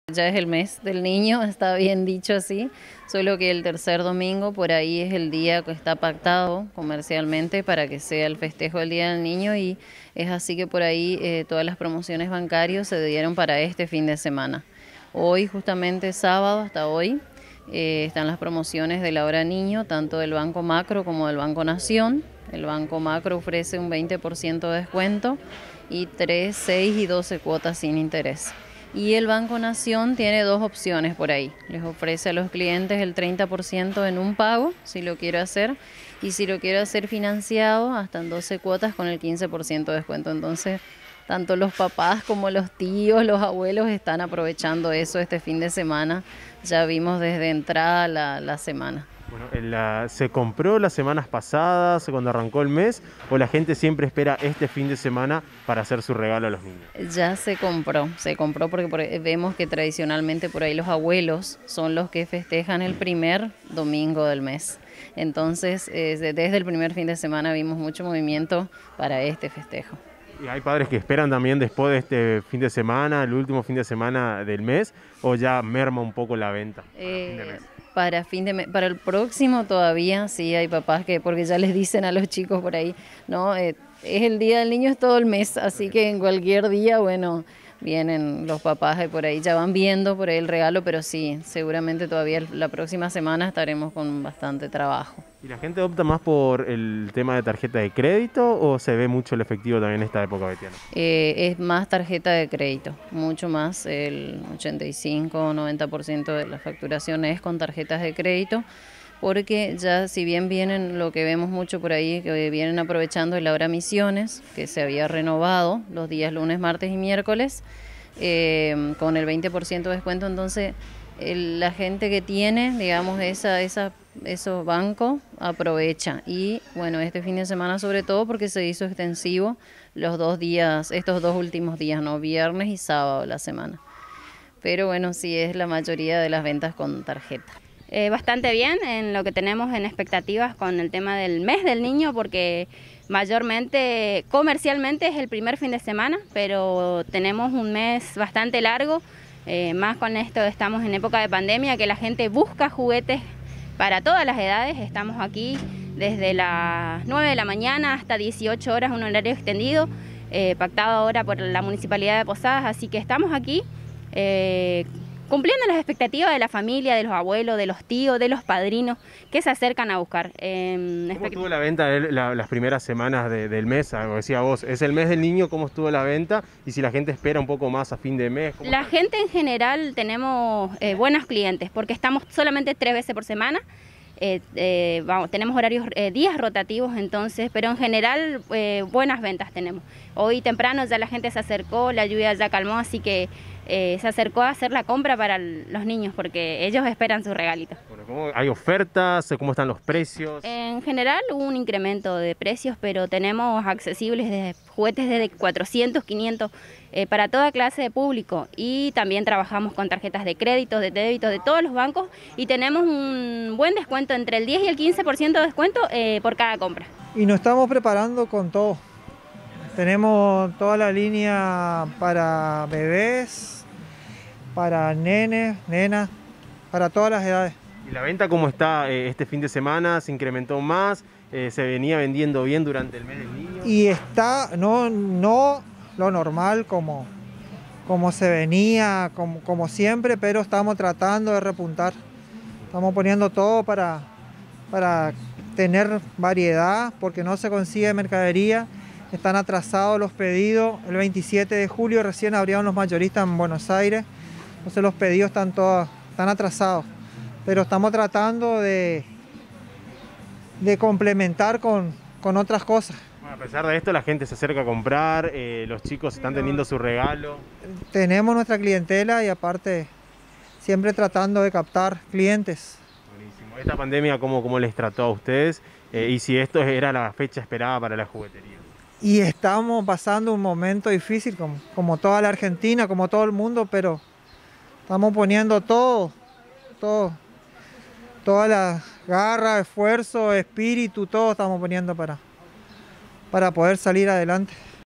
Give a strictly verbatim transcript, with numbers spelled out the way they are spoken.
Ya es el mes del niño, está bien dicho así, solo que el tercer domingo por ahí es el día que está pactado comercialmente para que sea el festejo del Día del Niño y es así que por ahí eh, todas las promociones bancarias se dieron para este fin de semana. Hoy, justamente sábado hasta hoy, eh, están las promociones de la hora niño, tanto del Banco Macro como del Banco Nación. El Banco Macro ofrece un veinte por ciento de descuento y tres, seis y doce cuotas sin interés. Y el Banco Nación tiene dos opciones por ahí. Les ofrece a los clientes el treinta por ciento en un pago, si lo quiero hacer, y si lo quiero hacer financiado, hasta en doce cuotas con el quince por ciento de descuento. Entonces, tanto los papás como los tíos, los abuelos están aprovechando eso este fin de semana. Ya vimos desde entrada la, la semana. Bueno, la, ¿se compró las semanas pasadas, cuando arrancó el mes, o la gente siempre espera este fin de semana para hacer su regalo a los niños? Ya se compró, se compró porque por, vemos que tradicionalmente por ahí los abuelos son los que festejan el primer domingo del mes. Entonces, eh, desde el primer fin de semana vimos mucho movimiento para este festejo. ¿Y hay padres que esperan también después de este fin de semana, el último fin de semana del mes, o ya merma un poco la venta? Eh, fin de mes? Para fin de mes, para el próximo todavía sí hay papás que, porque ya les dicen a los chicos por ahí, no, eh, es el Día del Niño, es todo el mes, así que en cualquier día, bueno, vienen los papás y por ahí ya van viendo por ahí el regalo, pero sí, seguramente todavía la próxima semana estaremos con bastante trabajo. ¿Y la gente opta más por el tema de tarjeta de crédito o se ve mucho el efectivo también en esta época, Betiana? Eh, es más tarjeta de crédito, mucho más, el ochenta y cinco, noventa por ciento de la facturación es con tarjetas de crédito, porque ya si bien vienen, lo que vemos mucho por ahí, que vienen aprovechando el hora misiones, que se había renovado los días lunes, martes y miércoles, eh, con el veinte por ciento de descuento, entonces el, la gente que tiene, digamos, esa, esa, esos bancos aprovecha. Y bueno, este fin de semana sobre todo porque se hizo extensivo los dos días, estos dos últimos días, ¿no? Viernes y sábado de la semana. Pero bueno, sí es la mayoría de las ventas con tarjeta. Eh, bastante bien en lo que tenemos en expectativas con el tema del mes del niño, porque mayormente, comercialmente es el primer fin de semana, pero tenemos un mes bastante largo, eh, más con esto estamos en época de pandemia, que la gente busca juguetes para todas las edades. Estamos aquí desde las nueve de la mañana hasta dieciocho horas, un horario extendido, eh, pactado ahora por la Municipalidad de Posadas, así que estamos aquí eh, cumpliendo las expectativas de la familia, de los abuelos, de los tíos, de los padrinos que se acercan a buscar. Eh, ¿Cómo estuvo la venta de la, las primeras semanas de, del mes? Como decía vos, es el mes del niño, ¿cómo estuvo la venta? Y si la gente espera un poco más a fin de mes. La está? gente en general tenemos eh, buenos clientes, porque estamos solamente tres veces por semana. Eh, eh, vamos, tenemos horarios, eh, días rotativos, entonces, pero en general eh, buenas ventas tenemos. Hoy temprano ya la gente se acercó, la lluvia ya calmó, así que eh, se acercó a hacer la compra para los niños porque ellos esperan su regalito. Bueno, ¿cómo, ¿hay ofertas? ¿Cómo están los precios? En general hubo un incremento de precios, pero tenemos accesibles de juguetes desde cuatrocientos, quinientos eh, para toda clase de público, y también trabajamos con tarjetas de crédito, de débito de todos los bancos, y tenemos un buen descuento entre el diez y el quince por ciento de descuento eh, por cada compra. Y nos estamos preparando con todo. Tenemos toda la línea para bebés, para nenes, nenas, para todas las edades. ¿Y la venta cómo está eh, este fin de semana? ¿Se incrementó más? Eh, ¿Se venía vendiendo bien durante el mes del niño? Y está, no, no lo normal como, como se venía, como, como siempre, pero estamos tratando de repuntar. Estamos poniendo todo para, para tener variedad, porque no se consigue mercadería. Están atrasados los pedidos. El veintisiete de julio recién abrieron los mayoristas en Buenos Aires. Entonces los pedidos están, todos, están atrasados. Pero estamos tratando de, de complementar con, con otras cosas. Bueno, a pesar de esto, la gente se acerca a comprar, eh, los chicos están teniendo su regalo. Tenemos nuestra clientela y aparte siempre tratando de captar clientes. Buenísimo. ¿Esta pandemia cómo, cómo les trató a ustedes? Eh, y si esto era la fecha esperada para la juguetería. Y estamos pasando un momento difícil, como, como toda la Argentina, como todo el mundo, pero estamos poniendo todo, todo, toda la garra, esfuerzo, espíritu, todo estamos poniendo para, para poder salir adelante.